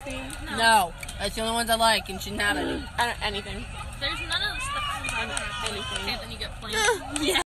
theme? No, that's the only ones I like, and she didn't have any. Anything. There's none of the stuff I don't have. Anything. Okay, then you get plants. Yeah.